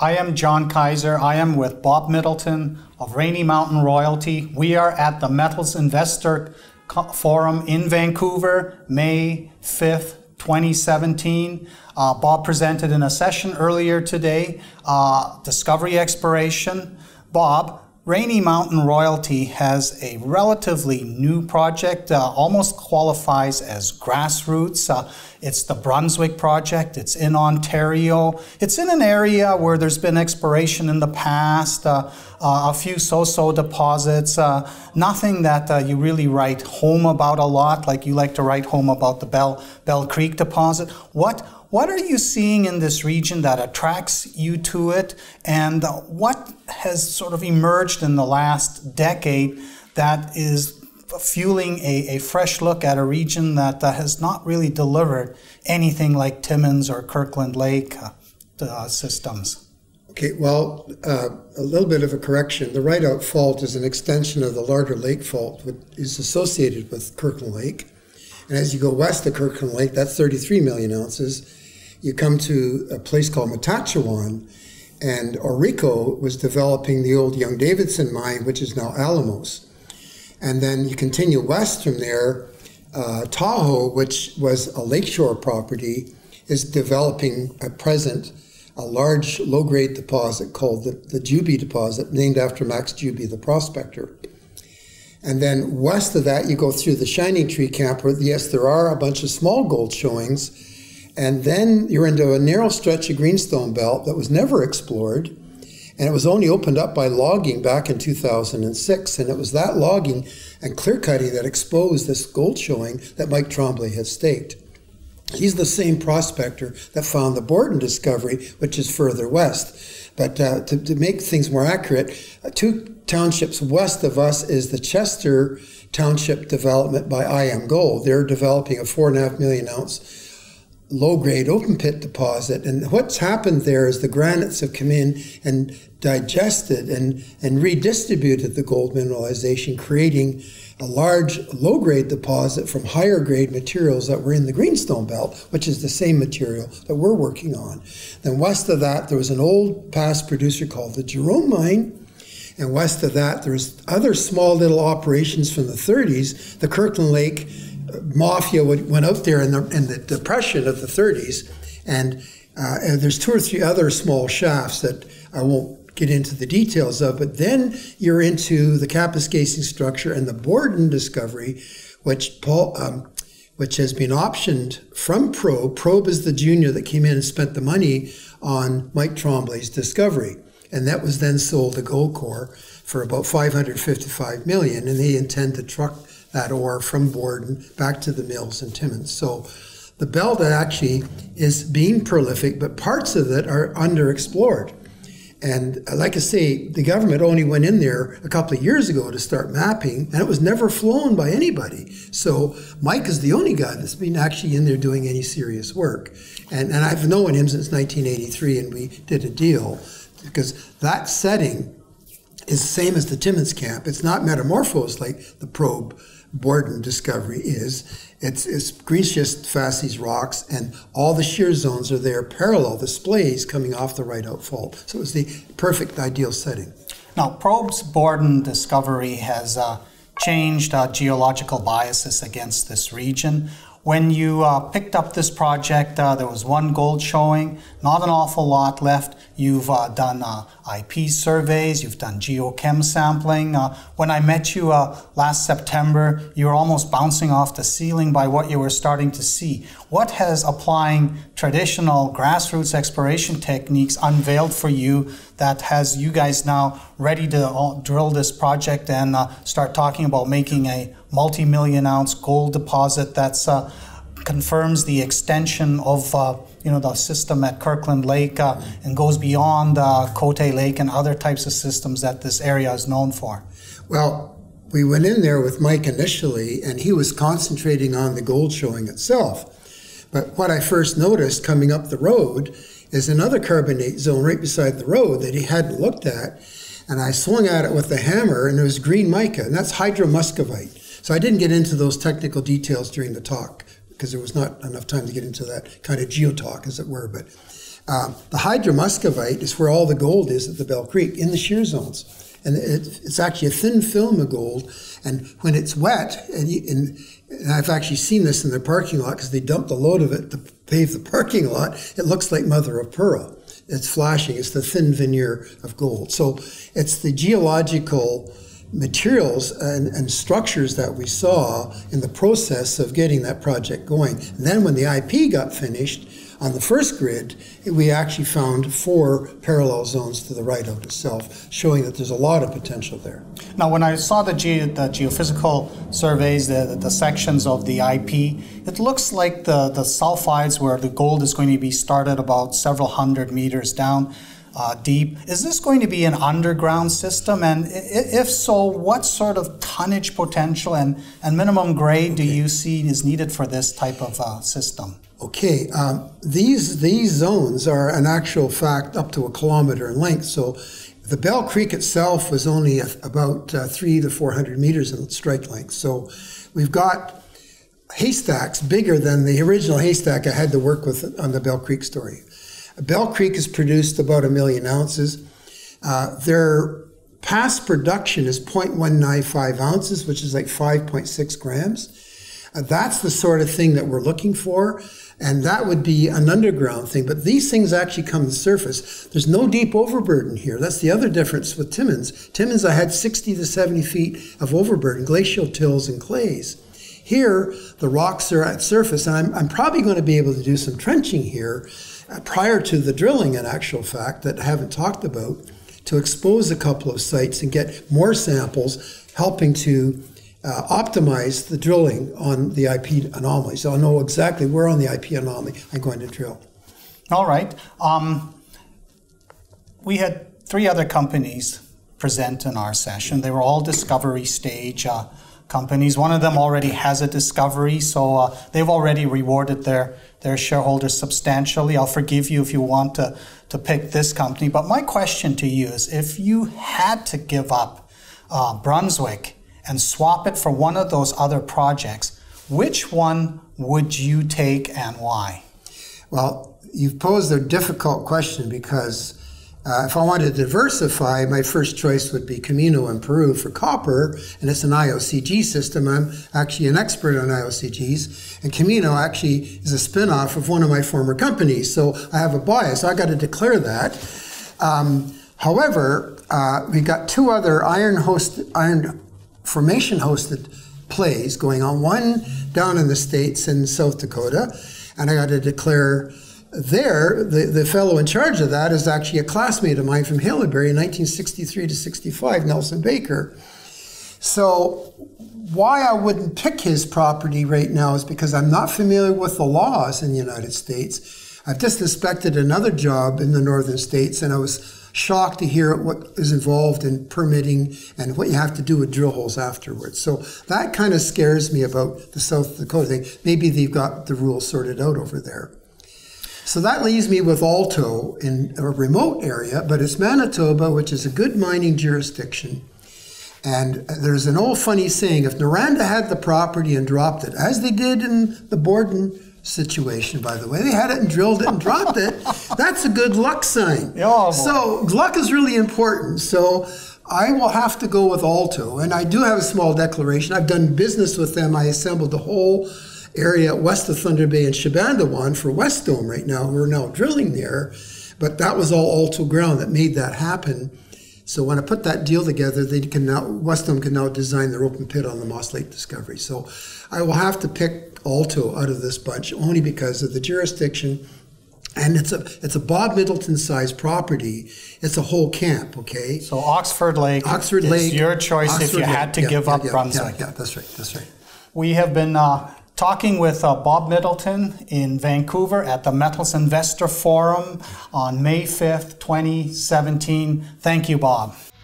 I am John Kaiser. I am with Bob Middleton of Rainy Mountain Royalty. We are at the Metals Investor Forum in Vancouver, May 5th, 2017. Bob presented in a session earlier today, Discovery Exploration. Bob, Rainy Mountain Royalty has a relatively new project, almost qualifies as grassroots. It's the Brunswick project. It's in Ontario. It's in an area where there's been exploration in the past, a few so-so deposits, nothing that you really write home about a lot, like you like to write home about the Bell Creek deposit. What are you seeing in this region that attracts you to it, and what has sort of emerged in the last decade that is fueling a fresh look at a region that has not really delivered anything like Timmins or Kirkland Lake systems? Okay, well, a little bit of a correction. The Rideout Fault is an extension of the Larder Lake Fault, which is associated with Kirkland Lake. And as you go west of Kirkland Lake, that's 33 million ounces. You come to a place called Matachewan, and Orico was developing the old Young-Davidson mine, which is now Alamos. And then you continue west from there, Tahoe, which was a lakeshore property, is developing at present a large low-grade deposit called the Juby deposit, named after Max Juby, the prospector. And then west of that, you go through the Shining Tree Camp, where, yes, there are a bunch of small gold showings. And then you're into a narrow stretch of greenstone belt that was never explored. And it was only opened up by logging back in 2006. And it was that logging and clear cutting that exposed this gold showing that Mike Tremblay has staked. He's the same prospector that found the Borden discovery, which is further west. But to make things more accurate, two townships west of us is the Chester Township development by IM Gold. They're developing a 4.5 million ounce low-grade open pit deposit. And what's happened there is the granites have come in and digested and redistributed the gold mineralization, creating a large low-grade deposit from higher-grade materials that were in the greenstone belt, which is the same material that we're working on. Then west of that, there was an old past producer called the Jerome Mine. And west of that, there's other small little operations from the 30s. The Kirkland Lake Mafia went out there in the depression of the 30s, and there's 2 or 3 other small shafts that I won't get into the details of, but then you're into the Kapuskasing structure and the Borden discovery, which has been optioned from Probe. Probe is the junior that came in and spent the money on Mike Tremblay's discovery, and that was then sold to Goldcorp for about $555 million, and they intend to truck that ore from Borden back to the mills in Timmins. So the belt actually is being prolific, but parts of it are underexplored. And like I say, the government only went in there a couple of years ago to start mapping, and it was never flown by anybody. So Mike is the only guy that's been actually in there doing any serious work. And I've known him since 1983, and we did a deal, because that setting is the same as the Timmins camp. It's not metamorphosed like the Probe Borden discovery is. It's greenschist facies rocks, and all the shear zones are there parallel, the splays coming off the Rideout Fault. So it was the perfect ideal setting. Now, Probe's Borden discovery has changed geological biases against this region. When you picked up this project, there was 1 gold showing, not an awful lot left. You've done IP surveys, you've done geochem sampling. When I met you last September, you were almost bouncing off the ceiling by what you were starting to see. What has applying traditional grassroots exploration techniques unveiled for you that has you guys now ready to drill this project and start talking about making a multi-million ounce gold deposit that's confirms the extension of the system at Kirkland Lake and goes beyond Cote Lake and other types of systems that this area is known for? Well, we went in there with Mike initially, and he was concentrating on the gold showing itself. But what I first noticed coming up the road is another carbonate zone right beside the road that he hadn't looked at. And I swung at it with the hammer, and it was green mica, and that's hydromuscovite. So I didn't get into those technical details during the talk, because there was not enough time to get into that kind of geotalk, as it were. But The hydromuscovite is where all the gold is at the Bell Creek in the shear zones. And it's actually a thin film of gold. And when it's wet, and I've actually seen this in their parking lot because they dumped a load of it to pave the parking lot, it looks like mother of pearl. It's flashing. It's the thin veneer of gold. So it's the geological materials and structures that we saw in the process of getting that project going. And then when the IP got finished, on the first grid, we actually found 4 parallel zones to the right of itself, showing that there's a lot of potential there. Now, when I saw the geophysical surveys, the sections of the IP, it looks like the sulfides where the gold is going to be started about several hundred meters down deep. Is this going to be an underground system? And if so, what sort of tonnage potential and minimum grade do you see is needed for this type of system? Okay, these zones are in actual fact up to 1 kilometer in length. So the Bell Creek itself was only about 300 to 400 meters in strike length. So we've got haystacks bigger than the original haystack I had to work with on the Bell Creek story. Bell Creek has produced about 1 million ounces. Their past production is 0.195 ounces, which is like 5.6 grams. That's the sort of thing that we're looking for, and that would be an underground thing. But these things actually come to the surface. There's no deep overburden here. That's the other difference with Timmins. Timmins, I had 60 to 70 feet of overburden, glacial tills and clays. Here, the rocks are at surface, and I'm probably going to be able to do some trenching here prior to the drilling, in actual fact, that I haven't talked about, to expose a couple of sites and get more samples, helping to optimize the drilling on the IP anomaly. So I'll know exactly where on the IP anomaly I'm going to drill. All right. We had 3 other companies present in our session. They were all discovery stage companies. One of them already has a discovery, so they've already rewarded their shareholders substantially. I'll forgive you if you want to pick this company. But my question to you is, if you had to give up Brunswick and swap it for one of those other projects, which one would you take and why? Well, you've posed a difficult question because if I wanted to diversify, my first choice would be Camino in Peru for copper, and it's an IOCG system. I'm actually an expert on IOCGs, and Camino actually is a spin-off of one of my former companies, so I have a bias. I got to declare that. However, we got 2 other iron formation-hosted plays going on, one down in the States in South Dakota, and I got to declare there, the fellow in charge of that is actually a classmate of mine from Haileybury in 1963 to 65, Nelson Baker. So why I wouldn't pick his property right now is because I'm not familiar with the laws in the United States. I've just inspected another job in the northern states, and I was shocked to hear what is involved in permitting and what you have to do with drill holes afterwards. So that kind of scares me about the South Dakota thing. Maybe they've got the rules sorted out over there. So that leaves me with Alto in a remote area, but it's Manitoba, which is a good mining jurisdiction. And there's an old funny saying, if Noranda had the property and dropped it, as they did in the Borden situation, by the way, they had it and drilled it and dropped it, that's a good luck sign. Oh, so luck is really important. So I will have to go with Alto. And I do have a small declaration. I've done business with them. I assembled the whole area west of Thunder Bay and Shabandawan for West Dome right now. We're now drilling there, but that was all Alto ground that made that happen. So when I put that deal together, West Dome can now design their open pit on the Moss Lake discovery. So I will have to pick Alto out of this bunch only because of the jurisdiction, and it's a Bob Middleton sized property. It's a whole camp, okay? So Oxford Lake is your choice if you had to give up Brunswick. Yeah, that's right. We have been talking with Bob Middleton in Vancouver at the Metals Investor Forum on May 5th, 2017. Thank you, Bob.